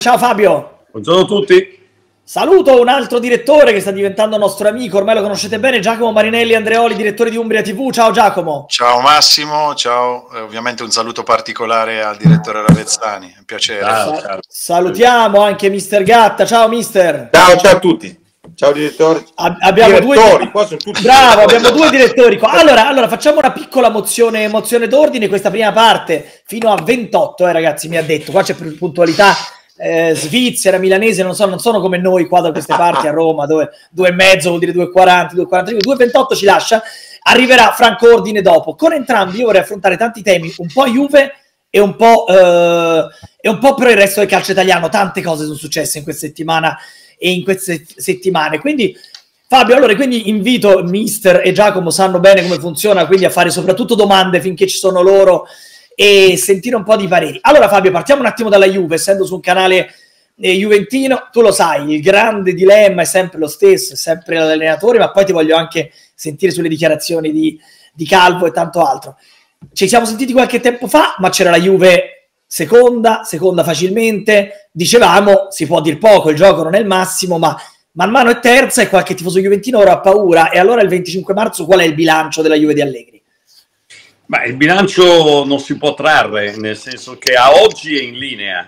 Ciao Fabio. Buongiorno a tutti. Saluto un altro direttore che sta diventando nostro amico, ormai lo conoscete bene, Giacomo Marinelli Andreoli, direttore di Umbria TV. Ciao Giacomo. Ciao Massimo, ciao. Ovviamente un saluto particolare al direttore Ravezzani, è un piacere. Ciao. Salutiamo anche Mister Gatta. Ciao Mister. Ciao a tutti. Ciao direttore. Abbiamo direttori, qua sono tutti bravo, abbiamo due direttori qua. Allora facciamo una piccola mozione d'ordine, questa prima parte fino a 28, ragazzi, mi ha detto. Qua c'è puntualità. Svizzera, milanese, non sono come noi qua da queste parti a Roma, dove 2,5 vuol dire 2,40, 2,45, 2,28 ci lascia. Arriverà Franco Ordine dopo. Con entrambi io vorrei affrontare tanti temi, un po' Juve e un po' per il resto del calcio italiano. Tante cose sono successe in questa settimana e in queste settimane, quindi Fabio, allora quindi invito Mister e Giacomo, sanno bene come funziona, quindi a fare soprattutto domande finché ci sono loro e sentire un po' di pareri. Allora Fabio, partiamo un attimo dalla Juve, essendo su un canale juventino, tu lo sai, il grande dilemma è sempre lo stesso, è sempre l'allenatore, ma poi ti voglio anche sentire sulle dichiarazioni di Calvo e tanto altro. Ci siamo sentiti qualche tempo fa, ma c'era la Juve seconda facilmente, dicevamo, si può dir poco, il gioco non è il massimo, ma man mano è terza e qualche tifoso juventino ora ha paura. E allora il 25 marzo qual è il bilancio della Juve di Allegri? Ma il bilancio non si può trarre, nel senso che a oggi è in linea.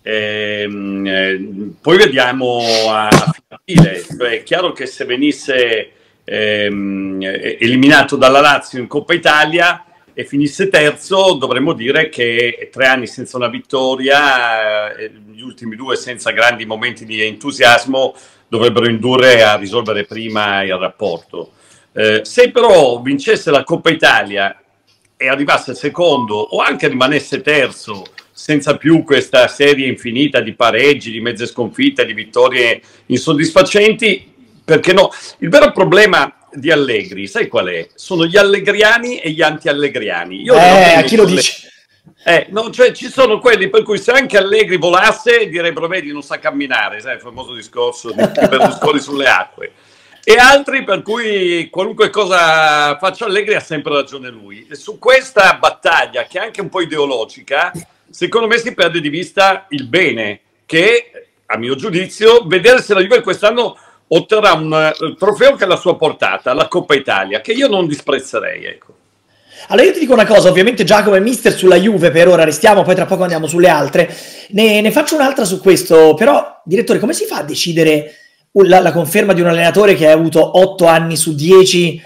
Poi vediamo a fine. È chiaro che se venisse eliminato dalla Lazio in Coppa Italia e finisse terzo, dovremmo dire che 3 anni senza una vittoria, gli ultimi 2 senza grandi momenti di entusiasmo, dovrebbero indurre a risolvere prima il rapporto. Se però vincesse la Coppa Italia e arrivasse secondo o anche rimanesse terzo senza più questa serie infinita di pareggi, di mezze sconfitte, di vittorie insoddisfacenti, perché no? Il vero problema di Allegri, sai qual è? Sono gli allegriani e gli anti-allegriani. A chi lo dice? No, cioè ci sono quelli per cui se anche Allegri volasse direbbero vedi non sa camminare, sai il famoso discorso di Berlusconi sulle acque. E altri per cui qualunque cosa faccia Allegri ha sempre ragione lui. E su questa battaglia, che è anche un po' ideologica, secondo me si perde di vista il bene, che a mio giudizio, vedere se la Juve quest'anno otterrà un trofeo che è alla sua portata, la Coppa Italia, che io non disprezzerei, ecco. Allora io ti dico una cosa, ovviamente Giacomo e Mister sulla Juve per ora restiamo, poi tra poco andiamo sulle altre. Ne faccio un'altra su questo, però, direttore, come si fa a decidere la conferma di un allenatore che ha avuto 8 anni su 10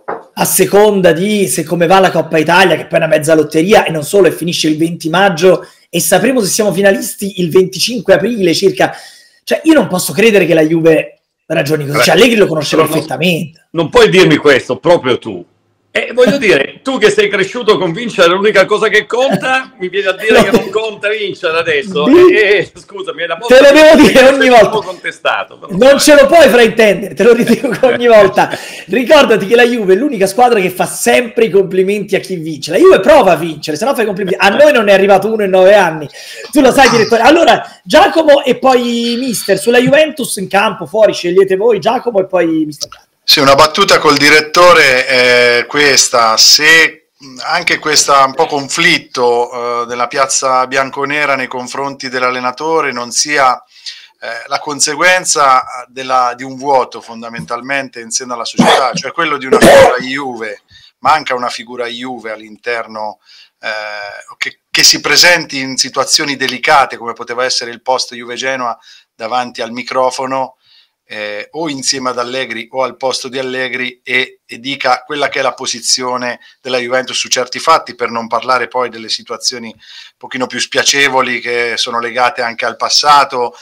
a seconda di se come va la Coppa Italia, che poi è una mezza lotteria, e non solo, e finisce il 20 maggio e sapremo se siamo finalisti il 25 aprile circa. Cioè io non posso credere che la Juve ragioni così, cioè Allegri lo conosce perfettamente. Non puoi dirmi questo, proprio tu. Voglio dire, tu che sei cresciuto con vincere l'unica cosa che conta, mi vieni a dire che non conta vincere adesso? Scusami, te lo devo dire ogni volta. Contestato, non ce lo puoi fraintendere, te lo ridico ogni volta. Ricordati che la Juve è l'unica squadra che fa sempre i complimenti a chi vince. La Juve prova a vincere, se no fai complimenti. A noi non è arrivato uno in 9 anni. Tu lo sai, direttore. Allora, Giacomo e poi Mister, sulla Juventus in campo, fuori, scegliete voi, Giacomo e poi Mister. Sì, una battuta col direttore è questa: se anche questa un po' conflitto della piazza bianconera nei confronti dell'allenatore non sia la conseguenza di un vuoto fondamentalmente in seno alla società, cioè quello di una figura Juve, manca una figura Juve all'interno che si presenti in situazioni delicate come poteva essere il post Juve Genoa davanti al microfono, o insieme ad Allegri o al posto di Allegri e dica quella che è la posizione della Juventus su certi fatti, per non parlare poi delle situazioni un pochino più spiacevoli che sono legate anche al passato,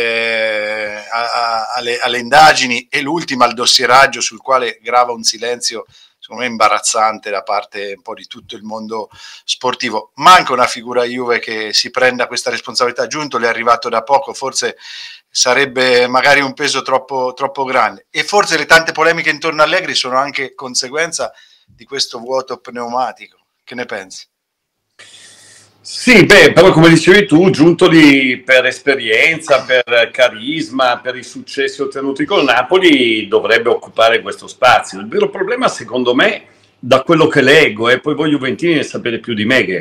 alle indagini, e l'ultima al dossieraggio sul quale grava un silenzio secondo me imbarazzante da parte un po' di tutto il mondo sportivo. Manca una figura Juve che si prenda questa responsabilità. Giunto, le è arrivato da poco, forse sarebbe magari un peso troppo grande, e forse le tante polemiche intorno a Allegri sono anche conseguenza di questo vuoto pneumatico. Che ne pensi? Sì, però come dicevi tu, giunto lì per esperienza, per carisma, per i successi ottenuti con Napoli, dovrebbe occupare questo spazio. Il vero problema, secondo me, da quello che leggo, e poi voi juventini ne sapete più di me, che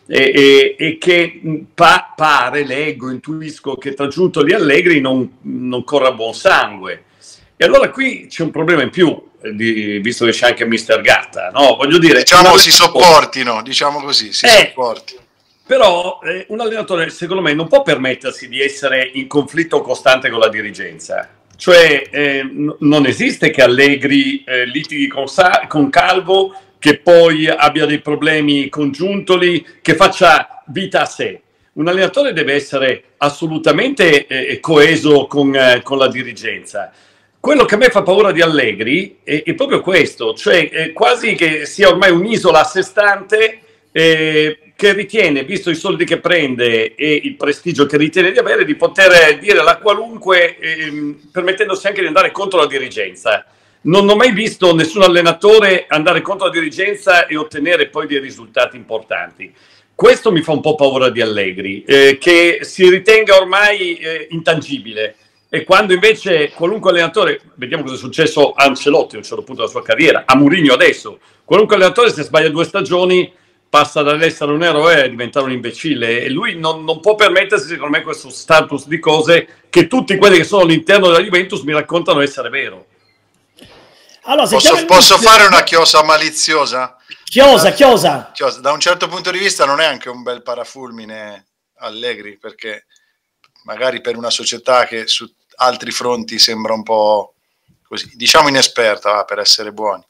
e che pare, leggo, intuisco che tra Giuntoli e Allegri non corra buon sangue. E allora qui c'è un problema in più, visto che c'è anche Mister Gatta, no? Voglio dire, diciamo si sopportino, diciamo così, si sopportino. Però un allenatore, secondo me, non può permettersi di essere in conflitto costante con la dirigenza. Cioè, non esiste che Allegri litighi con Calvo, che poi abbia dei problemi con Giuntoli, che faccia vita a sé. Un allenatore deve essere assolutamente coeso con la dirigenza. Quello che a me fa paura di Allegri è proprio questo, cioè quasi che sia ormai un'isola a sé stante, che ritiene, visto i soldi che prende e il prestigio che ritiene di avere, di poter dire la qualunque, permettendosi anche di andare contro la dirigenza. Non ho mai visto nessun allenatore andare contro la dirigenza e ottenere poi dei risultati importanti. Questo mi fa un po' paura di Allegri, che si ritenga ormai intangibile. E quando invece qualunque allenatore, vediamo cosa è successo a Ancelotti a un certo punto della sua carriera, a Mourinho adesso, qualunque allenatore se sbaglia 2 stagioni passa dall'essere un eroe a diventare un imbecille, e lui non può permettersi, secondo me, questo status di cose che tutti quelli che sono all'interno della Juventus mi raccontano essere vero. Allora, posso fare una chiosa maliziosa? Chiosa. Da un certo punto di vista non è anche un bel parafulmine Allegri, perché magari per una società che su altri fronti sembra un po' così, diciamo inesperta, per essere buoni.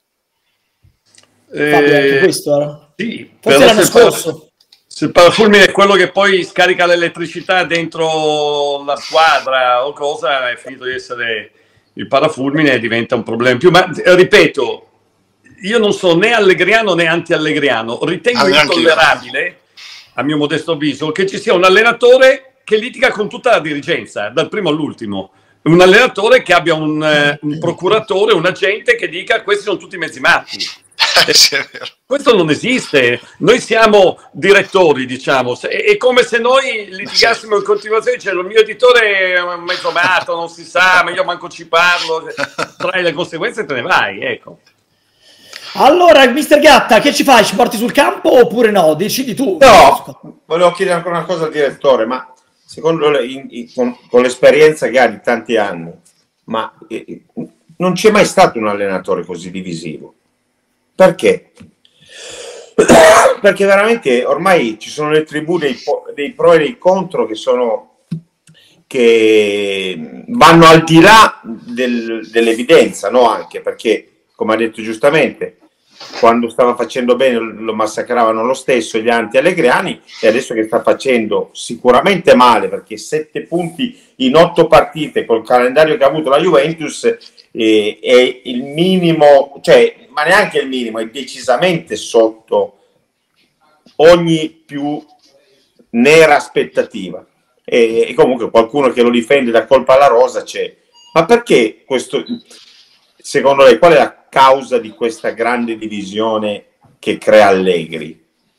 Fabio, anche questo sì, forse l'anno scorso. Se il parafulmine è quello che poi scarica l'elettricità dentro la squadra o cosa, è finito di essere il parafulmine e diventa un problema in più. Ma ripeto, io non sono né allegriano né anti-allegriano, ritengo intollerabile, a mio modesto avviso, che ci sia un allenatore che litiga con tutta la dirigenza, dal primo all'ultimo. Un allenatore che abbia un procuratore, un agente che dica questi sono tutti mezzi matti. Sì, è vero. Questo non esiste. Noi siamo direttori, diciamo. È come se noi litigassimo in continuazione, cioè il mio editore è un mezzo matto, non si sa, ma io manco ci parlo, trai le conseguenze e te ne vai, ecco. Allora, Mister Gatta, che ci fai? Ci porti sul campo oppure no? Decidi tu. No, volevo chiedere ancora una cosa al direttore, ma secondo lei, con l'esperienza che ha di tanti anni, ma non c'è mai stato un allenatore così divisivo? Perché? Perché veramente ormai ci sono le tribù dei pro e dei contro che vanno al di là dell'evidenza, no? Anche perché, come ha detto giustamente, quando stava facendo bene lo massacravano lo stesso gli anti-allegriani, e adesso che sta facendo sicuramente male, perché 7 punti in 8 partite col calendario che ha avuto la Juventus è il minimo, cioè, ma neanche il minimo, è decisamente sotto ogni più nera aspettativa, e comunque qualcuno che lo difende da colpa alla rosa c'è. Ma perché questo, secondo lei, qual è la causa di questa grande divisione che crea Allegri?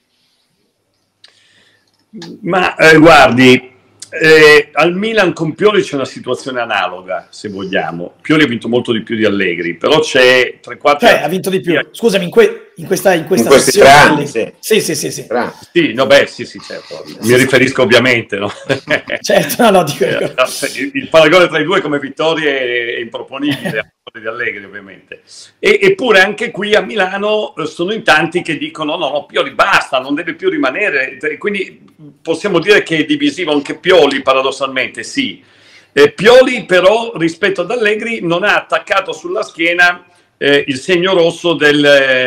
Ma guardi, al Milan con Pioli c'è una situazione analoga, se vogliamo. Pioli ha vinto molto di più di Allegri, però c'è 3-4... ha vinto di più. Scusami, in questa questi 3 anni, sì. Sì, no, beh, sì, certo. Mi riferisco ovviamente, no? Certo, no, dico. Il paragone tra i due come vittorie è improponibile, a favore di Allegri, ovviamente. Eppure anche qui a Milano sono in tanti che dicono no, Pioli basta, non deve più rimanere. Quindi possiamo dire che è divisivo anche Pioli, paradossalmente, sì. Pioli però, rispetto ad Allegri, non ha attaccato sulla schiena il segno rosso del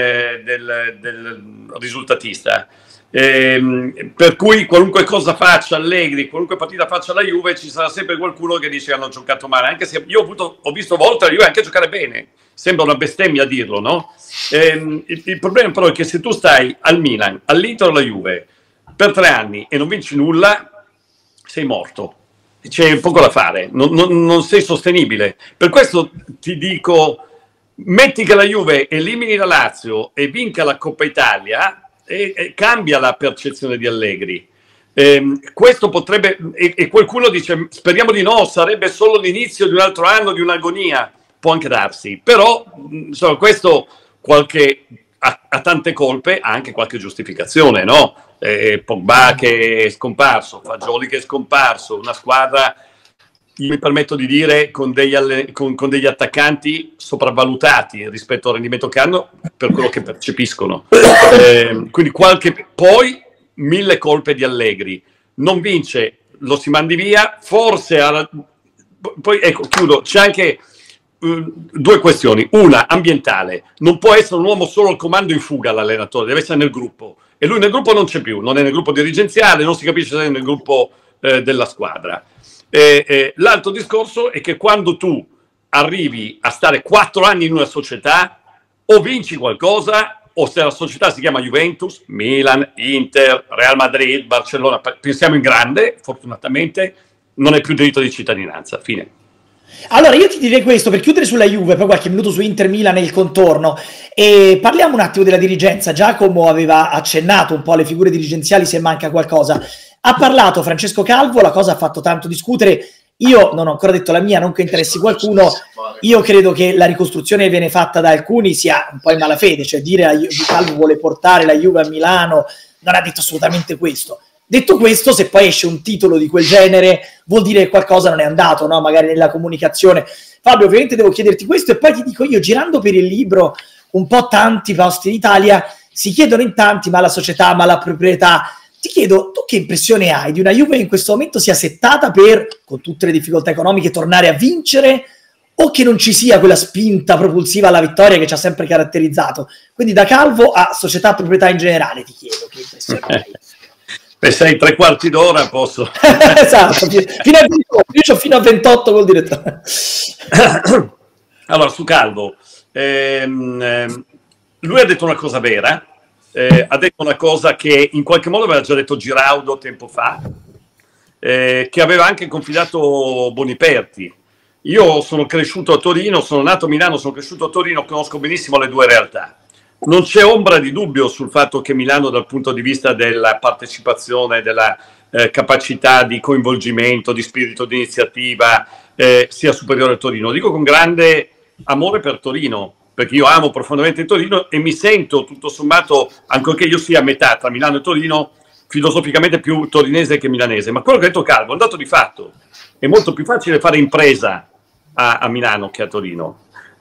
risultatista. Per cui qualunque cosa faccia Allegri, qualunque partita faccia la Juve, ci sarà sempre qualcuno che dice che hanno giocato male, anche se io ho visto volte la Juve anche giocare bene. Sembra una bestemmia a dirlo, no? Il problema però è che se tu stai al Milan, all'Inter o alla Juve per 3 anni e non vinci nulla, sei morto. C'è poco da fare, non sei sostenibile. Per questo ti dico, metti che la Juve elimini la Lazio e vinca la Coppa Italia e cambia la percezione di Allegri. Questo potrebbe, e qualcuno dice speriamo di no, sarebbe solo l'inizio di un altro anno di un'agonia, può anche darsi, però insomma, questo ha tante colpe, ha anche qualche giustificazione, no? Pogba che è scomparso, Fagioli che è scomparso, una squadra, io mi permetto di dire, con degli attaccanti sopravvalutati rispetto al rendimento che hanno per quello che percepiscono. Quindi poi 1000 colpe di Allegri, non vince, lo si mandi via, forse poi ecco, chiudo, c'è anche due questioni, una ambientale, non può essere un uomo solo al comando in fuga l'allenatore, deve essere nel gruppo, e lui nel gruppo non c'è più, non è nel gruppo dirigenziale, non si capisce se è nel gruppo della squadra. L'altro discorso è che quando tu arrivi a stare 4 anni in una società, o vinci qualcosa, o se la società si chiama Juventus, Milan, Inter, Real Madrid, Barcellona, pensiamo in grande, fortunatamente, non hai più diritto di cittadinanza. Fine. Allora io ti direi questo, per chiudere sulla Juve, poi qualche minuto su Inter Milan e il contorno, e parliamo un attimo della dirigenza. Giacomo aveva accennato un po' alle figure dirigenziali se manca qualcosa. Ha parlato Francesco Calvo, la cosa ha fatto tanto discutere. Io non ho ancora detto la mia, non che interessi qualcuno. Io credo che la ricostruzione che viene fatta da alcuni sia un po' in malafede, cioè dire che Calvo vuole portare la Juve a Milano, non ha detto assolutamente questo. Detto questo, se poi esce un titolo di quel genere, vuol dire che qualcosa non è andato, no? Magari nella comunicazione. Fabio, ovviamente devo chiederti questo, e poi ti dico io, girando per il libro un po' tanti posti in Italia, si chiedono in tanti, ma la società, ma la proprietà. Ti chiedo, tu che impressione hai di una Juve che in questo momento sia settata per, con tutte le difficoltà economiche, tornare a vincere, o che non ci sia quella spinta propulsiva alla vittoria che ci ha sempre caratterizzato? Quindi da Calvo a società, proprietà in generale, ti chiedo che impressione hai. Se sei 3/4 d'ora posso. Esatto, fino a 28, io ho fino a 28 col direttore. Allora, su Calvo, lui ha detto una cosa vera, ha detto una cosa che in qualche modo aveva già detto Giraudo tempo fa, che aveva anche confidato Boniperti. Io sono cresciuto a Torino, sono nato a Milano, sono cresciuto a Torino, conosco benissimo le due realtà. Non c'è ombra di dubbio sul fatto che Milano, dal punto di vista della partecipazione, della capacità di coinvolgimento, di spirito di iniziativa, sia superiore a Torino. Lo dico con grande amore per Torino, perché io amo profondamente Torino e mi sento, tutto sommato, ancorché io sia a metà tra Milano e Torino, filosoficamente più torinese che milanese. Ma quello che ha detto Calvo è un dato di fatto. È molto più facile fare impresa a Milano che a Torino.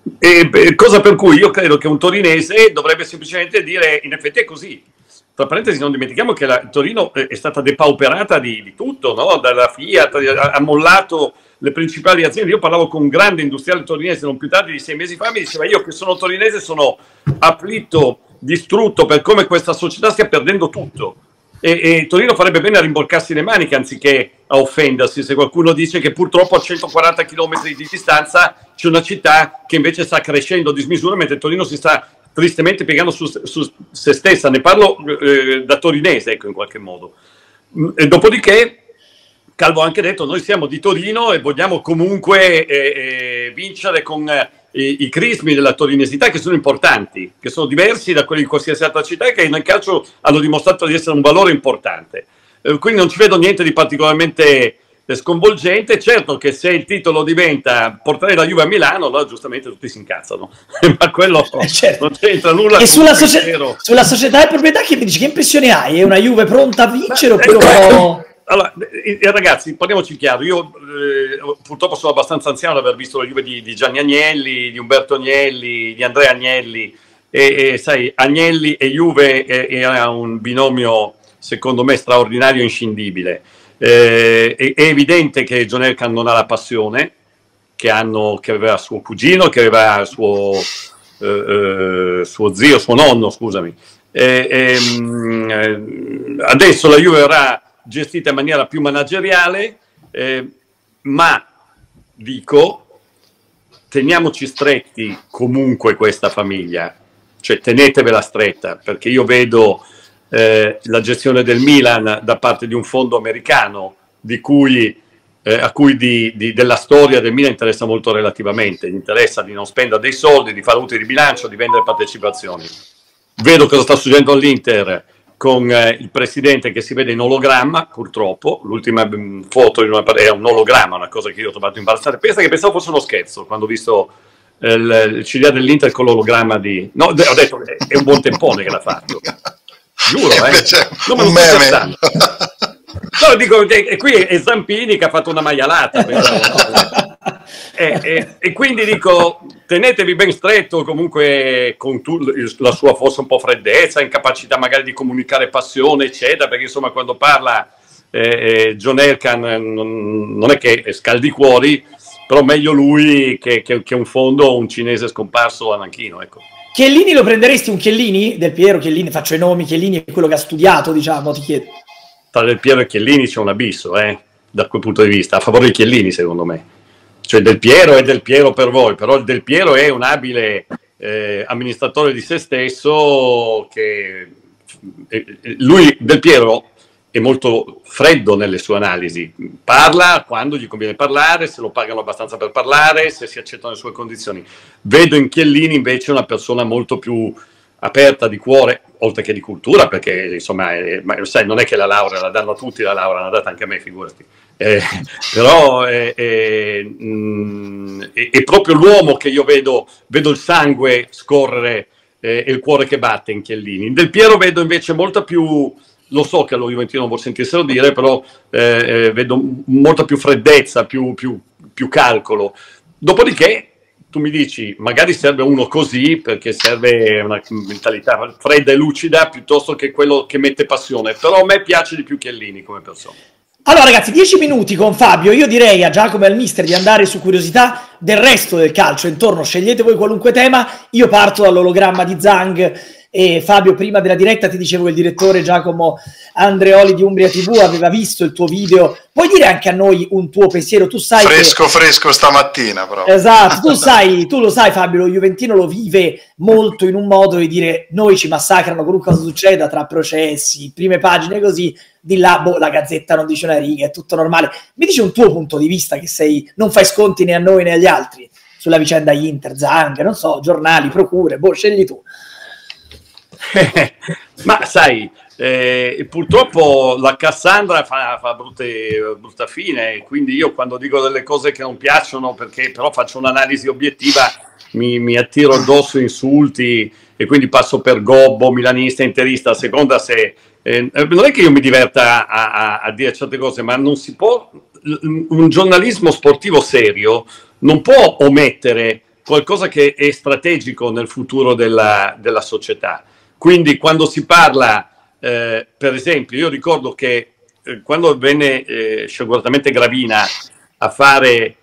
Cosa per cui io credo che un torinese dovrebbe semplicemente dire in effetti è così. Tra parentesi, non dimentichiamo che Torino è stata depauperata di tutto, no? Dalla Fiat, ha mollato le principali aziende. Io parlavo con un grande industriale torinese non più tardi di 6 mesi fa, mi diceva: io che sono torinese sono afflitto, distrutto per come questa società stia perdendo tutto. E Torino farebbe bene a rimborcarsi le maniche anziché a offendersi se qualcuno dice che purtroppo a 140 km di distanza c'è una città che invece sta crescendo a dismisura, mentre Torino si sta tristemente piegando su se stessa. Ne parlo da torinese, ecco, in qualche modo. E dopodiché Calvo ha anche detto: noi siamo di Torino e vogliamo comunque vincere con i crismi della torinesità, che sono importanti, che sono diversi da quelli di qualsiasi altra città e che nel calcio hanno dimostrato di essere un valore importante. Quindi non ci vedo niente di particolarmente sconvolgente. Certo che se il titolo diventa portare la Juve a Milano, allora giustamente tutti si incazzano, ma quello certo. Non c'entra nulla. E sulla società e proprietà che mi dici, che impressione hai? È una Juve pronta a vincere oppure un po'... Allora, ragazzi, parliamoci chiaro. Io purtroppo sono abbastanza anziano ad aver visto la Juve di Gianni Agnelli, di Umberto Agnelli, di Andrea Agnelli, e sai, Agnelli e Juve era un binomio secondo me straordinario e inscindibile. È evidente che John Elkann non ha la passione che aveva suo cugino, che aveva suo zio, suo nonno, scusami. Adesso la Juve verrà gestita in maniera più manageriale, ma dico, teniamoci stretti comunque questa famiglia, cioè tenetevela stretta, perché io vedo la gestione del Milan da parte di un fondo americano a cui della storia del Milan interessa molto relativamente, gli interessa di non spendere dei soldi, di fare utili di bilancio, di vendere partecipazioni. Vedo cosa sta succedendo all'Inter con il presidente che si vede in ologramma, purtroppo. L'ultima foto è un ologramma, una cosa che io ho trovato imbarazzante. Pensa che pensavo fosse uno scherzo quando ho visto il CDA dell'Inter con l'ologramma di... No, ho detto è un buon tempone che l'ha fatto. Giuro, no, un meme. No, dico, e qui è Zampini che ha fatto una maialata. E quindi dico, tenetevi ben stretto comunque con la sua forse un po' freddezza, incapacità magari di comunicare passione, eccetera, perché insomma quando parla John Elkann non è che scaldi cuori, però meglio lui che un fondo, un cinese scomparso a Nanchino, ecco. Chiellini lo prenderesti, un Chiellini? Del Piero Chiellini, faccio i nomi, Chiellini è quello che ha studiato, diciamo, ti chiedo. Tra Del Piero e Chiellini c'è un abisso, da quel punto di vista, a favore di Chiellini secondo me. Cioè Del Piero è Del Piero per voi, però il Del Piero è un abile amministratore di se stesso, che lui, Del Piero, è molto freddo nelle sue analisi, parla quando gli conviene parlare, se lo pagano abbastanza per parlare, se si accettano le sue condizioni. Vedo in Chiellini invece una persona molto più aperta di cuore, oltre che di cultura, perché insomma, sai, non è che la laurea la danno a tutti, la laurea l'ha data anche a me, figurati. Però è proprio l'uomo che io vedo il sangue scorrere e il cuore che batte in Chiellini. In Del Piero vedo invece molta più, lo so che allo Juventino non vuol sentirselo dire, però vedo molta più freddezza, più calcolo. Dopodiché tu mi dici, magari serve uno così, perché serve una mentalità fredda e lucida, piuttosto che quello che mette passione. Però a me piace di più Chiellini come persona. Allora ragazzi, 10 minuti con Fabio, io direi a Giacomo e al mister di andare su curiosità del resto del calcio intorno, scegliete voi qualunque tema, io parto dall'ologramma di Zhang. E Fabio, prima della diretta ti dicevo che il direttore Giacomo Andreoli di Umbria TV aveva visto il tuo video. Puoi dire anche a noi un tuo pensiero? Tu sai fresco stamattina, però. Esatto, tu lo sai Fabio, lo Juventino lo vive molto in un modo di dire noi ci massacrano qualunque cosa succeda, tra processi, prime pagine così, di là la Gazzetta non dice una riga, è tutto normale. Mi dici un tuo punto di vista, che non fai sconti né a noi né agli altri sulla vicenda Inter, Zhang, non so, giornali, procure, scegli tu. Ma sai, purtroppo la Cassandra fa brutta fine, quindi io quando dico delle cose che non piacciono, perché però faccio un'analisi obiettiva, mi attiro addosso insulti e quindi passo per gobbo, milanista, interista, a seconda se... non è che io mi diverta a dire certe cose, ma non si può... Un giornalismo sportivo serio non può omettere qualcosa che è strategico nel futuro della società. Quindi quando si parla, per esempio, io ricordo che quando venne sciaguratamente Gravina a fare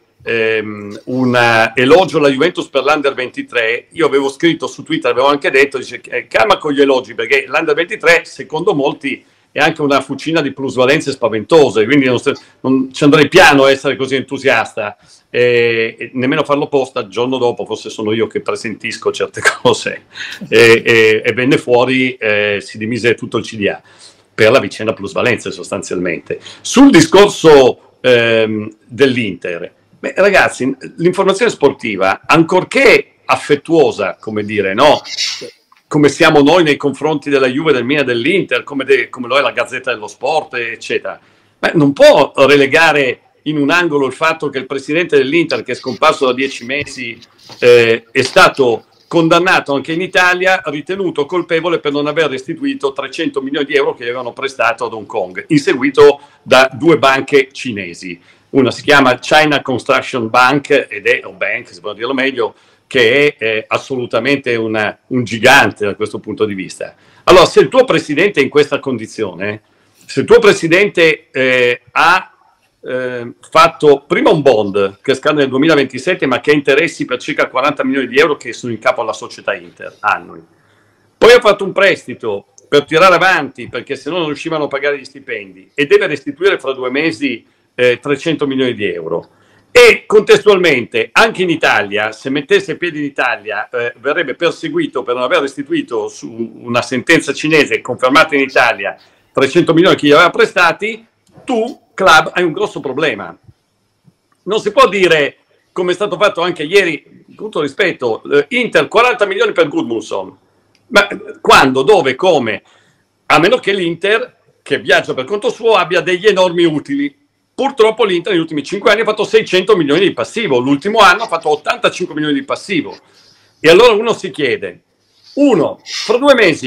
un elogio alla Juventus per l'Under 23, io avevo scritto su Twitter, avevo anche detto, dice, calma con gli elogi, perché l'Under 23, secondo molti, è anche una fucina di plusvalenze spaventose, quindi non ci andrei piano a essere così entusiasta, e nemmeno farlo posta. Il giorno dopo forse sono io che presentisco certe cose, e venne fuori, si dimise tutto il CDA per la vicenda plusvalenze sostanzialmente. Sul discorso dell'Inter, beh, ragazzi, l'informazione sportiva, ancorché affettuosa, come dire, no? Come siamo noi nei confronti della Juve, del Milan, dell'Inter, come lo è la Gazzetta dello Sport, eccetera. Ma non può relegare in un angolo il fatto che il presidente dell'Inter, che è scomparso da 10 mesi, è stato condannato anche in Italia, ritenuto colpevole per non aver restituito 300 milioni di euro che gli avevano prestato ad Hong Kong, inseguito da 2 banche cinesi. Una si chiama China Construction Bank, ed è un bank, si può dirlo meglio, che è assolutamente un gigante da questo punto di vista. Allora, se il tuo presidente è in questa condizione, se il tuo presidente ha fatto prima un bond che scade nel 2027, ma che ha interessi per circa 40 milioni di euro che sono in capo alla società Inter annui, poi ha fatto un prestito per tirare avanti, perché se no non riuscivano a pagare gli stipendi, e deve restituire fra 2 mesi 300 milioni di euro. E contestualmente anche in Italia, se mettesse piedi in Italia, verrebbe perseguito per non aver restituito su una sentenza cinese confermata in Italia 300 milioni che gli aveva prestati. Tu, club, hai un grosso problema. Non si può dire, come è stato fatto anche ieri, con tutto rispetto, Inter 40 milioni per Gudmundsson. Ma quando, dove, come? A meno che l'Inter, che viaggia per conto suo, abbia degli enormi utili. Purtroppo l'Inter negli ultimi 5 anni ha fatto 600 milioni di passivo, l'ultimo anno ha fatto 85 milioni di passivo. E allora uno si chiede, fra 2 mesi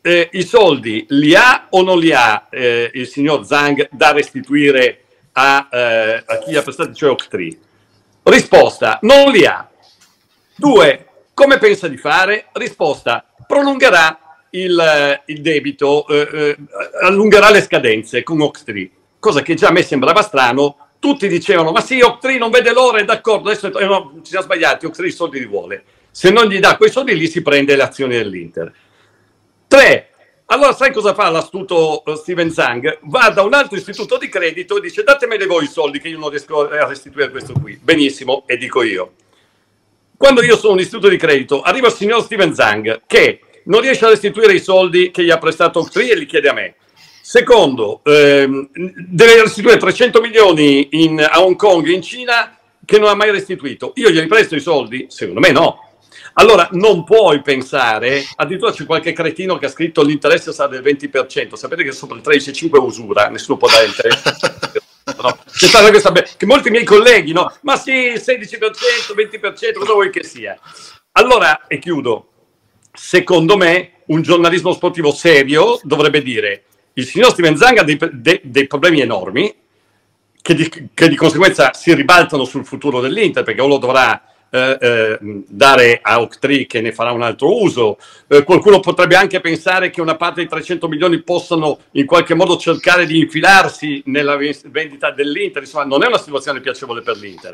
I soldi li ha o non li ha il signor Zhang da restituire a chi ha prestato, cioè Oaktree? Risposta: non li ha. 2. Come pensa di fare? Risposta: prolungherà il debito, allungherà le scadenze con Oaktree, cosa che già a me sembrava strano. Tutti dicevano: ma sì, Oaktree non vede l'ora, è d'accordo, adesso no, ci siamo sbagliati, Oaktree i soldi li vuole. Se non gli dà quei soldi lì si prende le azioni dell'Inter. 3. Allora sai cosa fa l'astuto Steven Zhang? Va da un altro istituto di credito e dice: datemeli voi i soldi che io non riesco a restituire questo qui. Benissimo, e dico io. Quando io sono un istituto di credito, arriva il signor Steven Zhang che non riesce a restituire i soldi che gli ha prestato Oaktree e li chiede a me. Secondo, deve restituire 300 milioni a Hong Kong e in Cina che non ha mai restituito. Io gli presto i soldi? Secondo me no. Allora non puoi pensare, addirittura c'è qualche cretino che ha scritto l'interesse sarà del 20%, sapete che sopra il 13,5 usura, nessuno può dare interesse. No. C'è stata questa che molti miei colleghi, no? Ma sì, 16%, 20%, cosa vuoi che sia? Allora, e chiudo, secondo me un giornalismo sportivo serio dovrebbe dire: il signor Steven Zhang ha dei problemi enormi che di conseguenza si ribaltano sul futuro dell'Inter, perché o lo dovrà dare a Oaktree che ne farà un altro uso. Qualcuno potrebbe anche pensare che una parte dei 300 milioni possano in qualche modo cercare di infilarsi nella vendita dell'Inter. Insomma, non è una situazione piacevole per l'Inter.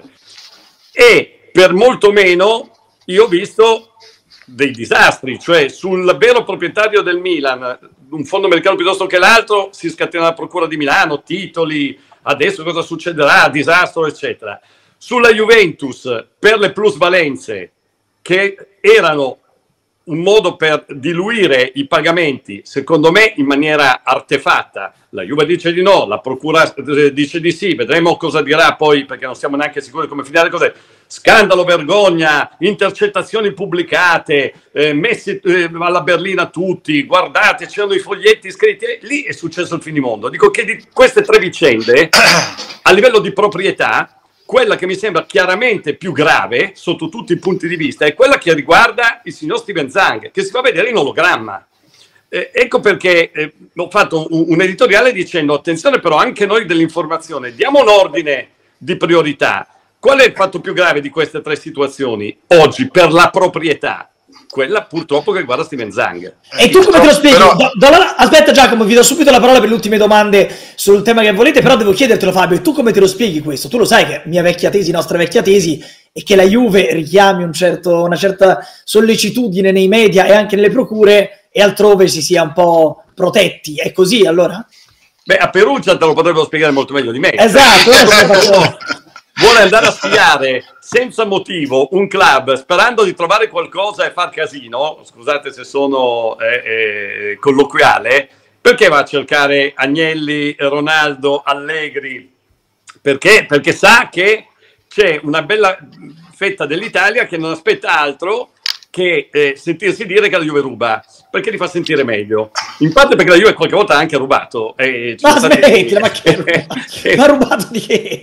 E per molto meno io ho visto dei disastri, cioè sul vero proprietario del Milan, un fondo americano piuttosto che l'altro, si scatena la procura di Milano, titoli, adesso cosa succederà, disastro, eccetera. Sulla Juventus, per le plusvalenze, che erano un modo per diluire i pagamenti, secondo me in maniera artefatta. La Juve dice di no, la procura dice di sì, vedremo cosa dirà poi, perché non siamo neanche sicuri come finire le cose. Scandalo, vergogna, intercettazioni pubblicate, messi alla berlina tutti, guardate, c'erano i foglietti scritti, lì è successo il finimondo. Dico che di queste 3 vicende, a livello di proprietà, quella che mi sembra chiaramente più grave, sotto tutti i punti di vista, è quella che riguarda il signor Steven Zhang, che si fa vedere in ologramma. Ecco perché ho fatto un editoriale dicendo: attenzione però, anche noi dell'informazione, diamo un ordine di priorità. Qual è il fatto più grave di queste 3 situazioni oggi per la proprietà? Quella purtroppo che riguarda Steven Zhang. E tu come te lo spieghi? Aspetta Giacomo, vi do subito la parola per le ultime domande sul tema che volete, però devo chiedertelo Fabio, e tu come te lo spieghi questo? Tu lo sai che mia vecchia tesi, nostra vecchia tesi, è che la Juve richiami una certa sollecitudine nei media e anche nelle procure e altrove si sia un po' protetti, è così allora? Beh, a Perugia te lo potrebbero spiegare molto meglio di me. Esatto, vuole andare a spiare senza motivo un club sperando di trovare qualcosa e far casino, scusate se sono colloquiale, perché va a cercare Agnelli, Ronaldo, Allegri? Perché sa che c'è una bella fetta dell'Italia che non aspetta altro che sentirsi dire che la Juve ruba, perché li fa sentire meglio. In parte perché la Juve qualche volta ha anche rubato. Ma smettila, ma che ma ha rubato di che?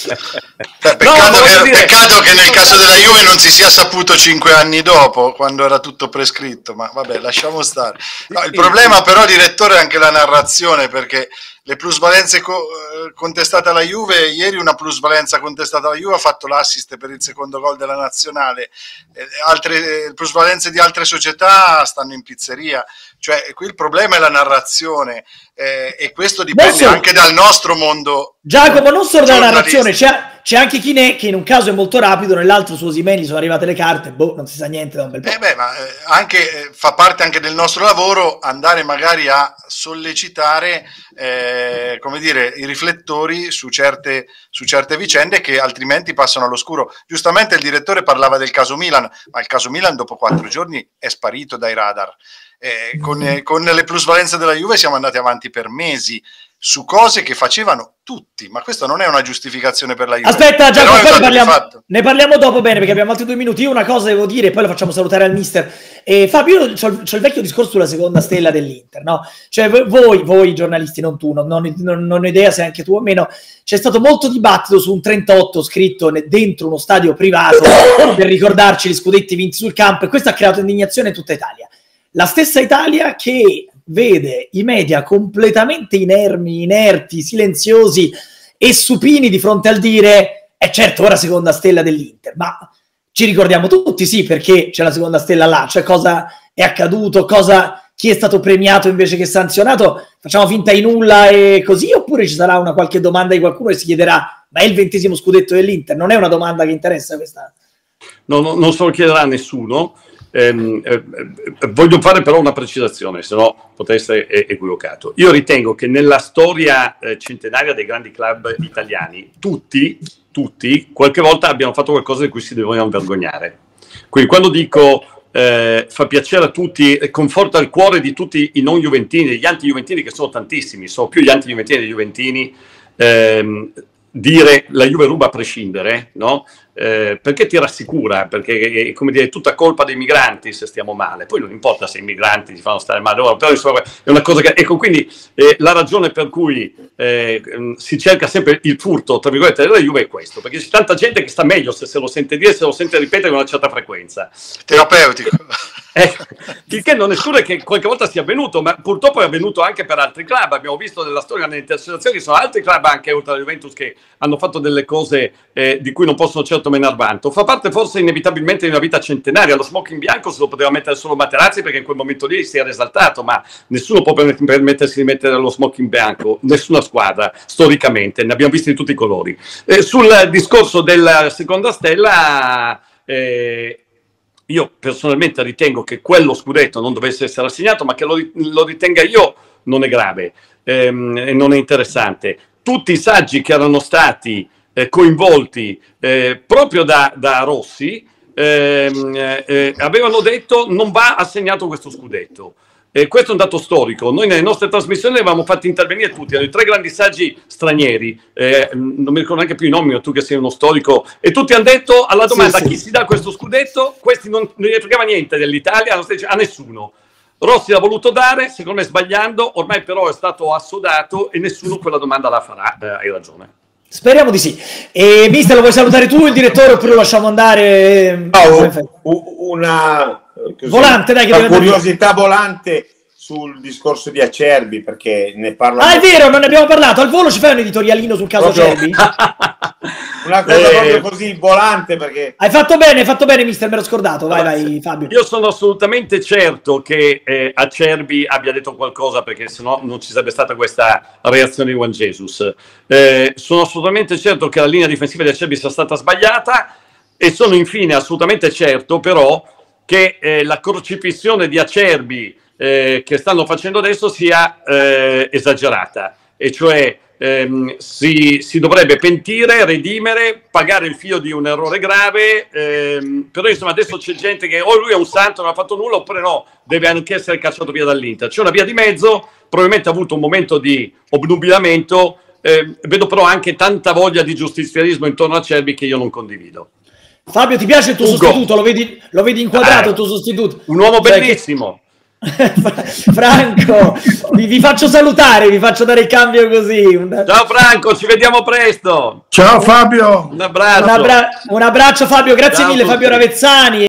Peccato che nel caso della Juve non si sia saputo 5 anni dopo, quando era tutto prescritto, ma vabbè, lasciamo stare. No, il problema però, direttore, è anche la narrazione, perché le plusvalenze contestate alla Juve, ieri una plusvalenza contestata alla Juve ha fatto l'assist per il secondo gol della nazionale, altre plusvalenze di altre società stanno in pizzeria, cioè qui il problema è la narrazione, e questo dipende anche dal nostro mondo. Giacomo, non solo dalla narrazione, c'è anche chi che in un caso è molto rapido, nell'altro su Osimhen gli sono arrivate le carte, non si sa niente da un bel po'. Ma anche, fa parte anche del nostro lavoro andare magari a sollecitare come dire, i riflettori su certe vicende che altrimenti passano all'oscuro. Giustamente il direttore parlava del caso Milan, ma il caso Milan dopo 4 giorni è sparito dai radar. Con le plusvalenze della Juve siamo andati avanti per mesi su cose che facevano tutti, ma questa non è una giustificazione per la Juve. Aspetta Giacomo, ne parliamo dopo, bene, perché abbiamo altri 2 minuti. Io una cosa devo dire, poi lo facciamo salutare al mister. Fabio, io c'ho il vecchio discorso sulla seconda stella dell'Inter, no? Cioè voi giornalisti, non tu, non ho idea se anche tu o meno, c'è stato molto dibattito su un 38 scritto dentro uno stadio privato per ricordarci gli scudetti vinti sul campo, e questo ha creato indignazione in tutta Italia. La stessa Italia che vede i media completamente inerti, silenziosi e supini di fronte al dire certo, ora seconda stella dell'Inter, ma ci ricordiamo tutti, sì, perché c'è la seconda stella là, cioè cosa è accaduto, chi è stato premiato invece che sanzionato, facciamo finta di nulla e così, oppure ci sarà una qualche domanda di qualcuno e si chiederà ma è il 20° scudetto dell'Inter? Non è una domanda che interessa questa? No, non se lo chiederà nessuno. Voglio fare però una precisazione, se no potrei essere equivocato. Io ritengo che nella storia centenaria dei grandi club italiani tutti qualche volta abbiano fatto qualcosa di cui si devono vergognare. Quindi quando dico fa piacere a tutti, conforta il cuore di tutti i non juventini, gli anti-juventini, che sono tantissimi, sono più gli anti-juventini dei juventini, dire la Juve ruba a prescindere, no? Perché ti rassicura, perché è come dire, è tutta colpa dei migranti se stiamo male, poi non importa se i migranti ti fanno stare male, però insomma, è una cosa che, ecco, quindi la ragione per cui si cerca sempre il furto tra virgolette della Juve è questo, perché c'è tanta gente che sta meglio se lo sente dire, se lo sente ripetere con una certa frequenza, terapeutico. Il che non esclude che qualche volta sia avvenuto, ma purtroppo è avvenuto anche per altri club. Abbiamo visto nella storia, nelle intercettazioni, che sono altri club anche oltre alla Juventus che hanno fatto delle cose di cui non possono certo menar vanto. Fa parte forse inevitabilmente di una vita centenaria. Lo smoking bianco se lo poteva mettere solo Materazzi, perché in quel momento lì si era esaltato, ma nessuno può permettersi di mettere lo smoking bianco, nessuna squadra storicamente, ne abbiamo visti di tutti i colori. Sul discorso della seconda stella, io personalmente ritengo che quello scudetto non dovesse essere assegnato, ma che lo ritenga io non è grave e non è interessante. Tutti i saggi che erano stati coinvolti proprio da Rossi avevano detto non va assegnato questo scudetto. Questo è un dato storico. Noi nelle nostre trasmissioni avevamo fatto intervenire tutti, erano i 3 grandi saggi stranieri, non mi ricordo neanche più i nomi, ma tu che sei uno storico, e tutti hanno detto alla domanda chi si dà questo scudetto, questi non ne fregava niente dell'Italia, a nessuno. Rossi l'ha voluto dare, secondo me sbagliando, ormai però è stato assodato e nessuno quella domanda la farà, hai ragione. Speriamo di sì. E mister, lo vuoi salutare tu il direttore oppure lo lasciamo andare? Una volante, dai, una curiosità volante sul discorso di Acerbi, perché ne parla. Ah, è vero, non ne abbiamo parlato. Al volo ci fai un editorialino sul caso Acerbi? Una cosa proprio così volante, perché hai fatto bene mister, me l'ho scordato. Vai Fabio. Io sono assolutamente certo che Acerbi abbia detto qualcosa, perché sennò non ci sarebbe stata questa reazione di Juan Jesus. Sono assolutamente certo che la linea difensiva di Acerbi sia stata sbagliata, e sono infine assolutamente certo però che la crocifissione di Acerbi che stanno facendo adesso sia esagerata, e cioè si dovrebbe pentire, redimere, pagare il fio di un errore grave, però insomma adesso c'è gente che o lui è un santo, non ha fatto nulla, oppure no, deve anche essere cacciato via dall'Inter. C'è una via di mezzo, probabilmente ha avuto un momento di obnubilamento, vedo però anche tanta voglia di giustizialismo intorno a Acerbi che io non condivido. Fabio, ti piace il tuo sostituto? Lo vedi inquadrato il tuo sostituto? Un uomo bellissimo. Franco, vi faccio salutare, vi faccio dare il cambio così. Ciao Franco, ci vediamo presto. Ciao Fabio. Un abbraccio. Un abbraccio Fabio, grazie mille Fabio Ravezzani.